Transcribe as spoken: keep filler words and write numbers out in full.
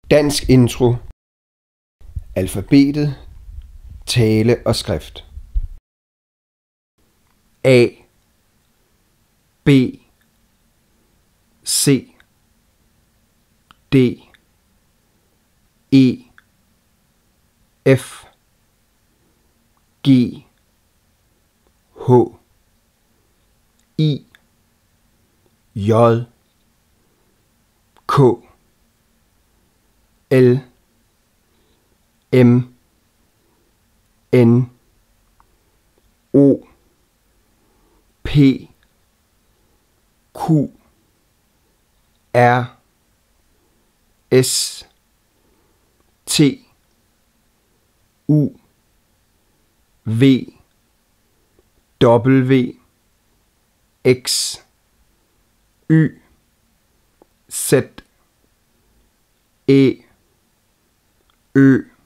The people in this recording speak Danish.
Dansk intro. Alfabetet, tale og skrift. A, B, C, D, E, F, G, H, I, J, K, L, M, N, O, P, Q, R, S, T, U, V, W, X, Y, Z, Æ, Ø,